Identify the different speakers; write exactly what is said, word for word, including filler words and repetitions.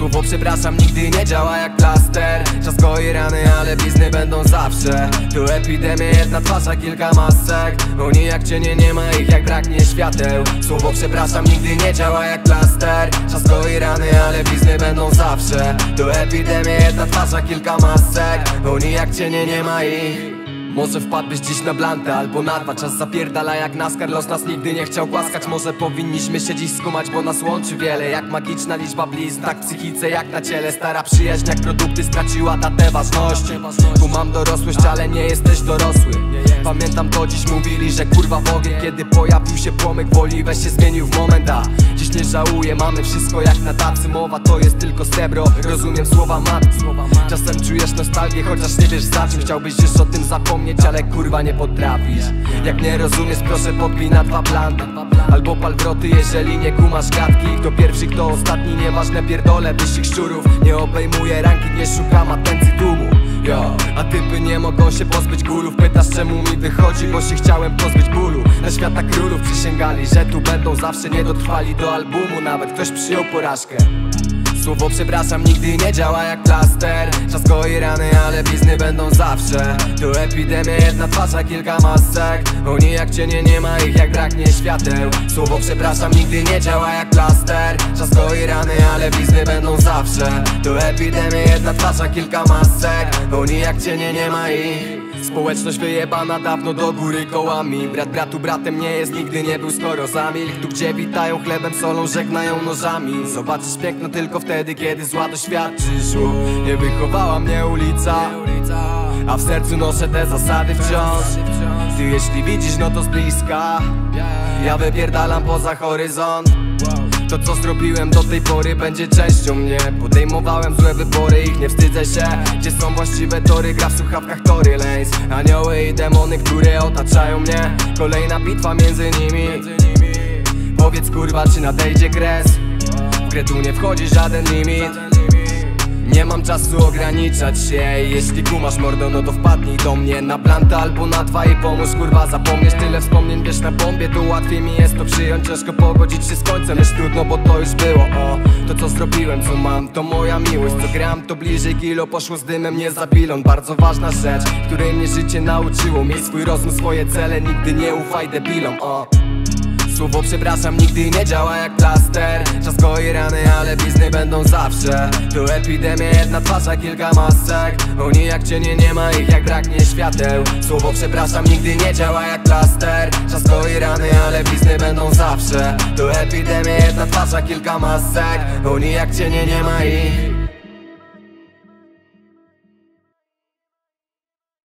Speaker 1: Słowo przepraszam nigdy nie działa jak plaster. Czas goi rany, ale blizny będą zawsze. Tu epidemia, jedna twarz, a kilka masek. Oni jak cienie, nie ma ich jak braknie świateł. Słowo przepraszam nigdy nie działa jak plaster. Czas goi rany, ale blizny będą zawsze. Tu epidemia, jedna twarz, a kilka masek. Oni jak cienie, nie ma ich. Może wpadłbyś dziś na blantę albo na dwa. Czas zapierdala jak naskar, los nas nigdy nie chciał głaskać. Może powinniśmy się dziś skumać, bo nas łączy wiele. Jak magiczna liczba blizn, tak w psychice jak na ciele. Stara przyjaźń jak produkty straciła datę ważności. Tu mam dorosłość, ale nie jesteś dorosły. Pamiętam to, dziś mówili, że kurwa w ogień. Kiedy pojawił się płomyk woli, weź się zmienił w moment. A dziś nie żałuję, mamy wszystko jak na tacy. Mowa to jest tylko srebro, rozumiem słowa matki. Czasem czujesz nostalgię, chociaż nie wiesz za czym. Chciałbyś już o tym zapomnieć, ale kurwa nie potrafisz. Jak nie rozumiesz, proszę podbij na dwa blandy. Albo pal wroty, jeżeli nie kumasz gadki. Kto pierwszy, kto ostatni, nieważne pierdolę. Wyścig szczurów nie obejmuje ranking, nie szukam atencji tłumu. Yo, a typy nie mogą się pozbyć górów. Pytasz czemu mi wychodzi, bo się chciałem pozbyć bólu. Na świata królów przysięgali, że tu będą zawsze. Nie dotrwali do albumu, nawet ktoś przyjął porażkę. Słowo przepraszam nigdy nie działa jak plaster. Czas goi rany, ale blizny będą zawsze. Tu epidemia, jedna twarz, a kilka masek. Oni jak cienie, nie ma ich jak braknie świateł. Słowo przepraszam nigdy nie działa jak plaster. Czas goi rany, ale blizny będą zawsze. Tu epidemia, jedna twarz, a kilka masek. Oni jak cienie, nie ma ich. Społeczność wyjebana dawno do góry kołami. Brat bratu bratem nie jest, nigdy nie był, skoro zamilkł. Tu gdzie witają chlebem, solą, żegnają nożami. Zobaczysz piękno tylko wtedy, kiedy zła doświadczysz. Nie wychowała mnie ulica, a w sercu noszę te zasady wciąż. Ty jeśli widzisz, no to z bliska. Ja wypierdalam poza horyzont. To co zrobiłem do tej pory będzie częścią mnie. Podejmowałem złe wybory, ich nie wstydzę się. Gdzie są właściwe tory, gra w słuchawkach Tory Lanez. Anioły i demony, które otaczają mnie. Kolejna bitwa między nimi. Powiedz kurwa, czy nadejdzie kres. W grę tu nie wchodzi żaden limit. Nie mam czasu ograniczać się. Jeśli kumasz mordo, no to wpadnij do mnie na plantę albo na dwa i pomóż kurwa zapomnieć. Tyle wspomnień wiesz na bombie, to łatwiej mi jest to przyjąć. Ciężko pogodzić się z końcem, jest trudno, bo to już było. O, to co zrobiłem, co mam, to moja miłość. Co gram, to bliżej kilo poszło z dymem, nie za pilon. Bardzo ważna rzecz, której mnie życie nauczyło. Miej swój rozum, swoje cele, nigdy nie ufaj debilom. O, słowo przepraszam nigdy nie działa jak plaster. Czas goi rany, ale blizny będą zawsze. Tu epidemia, jedna twarz, a kilka masek. Oni jak cienie, nie ma ich jak braknie świateł. Słowo przepraszam nigdy nie działa jak plaster. Czas goi rany, ale blizny będą zawsze. Tu epidemia, jedna twarz, a kilka masek. Oni jak cienie, nie ma ich.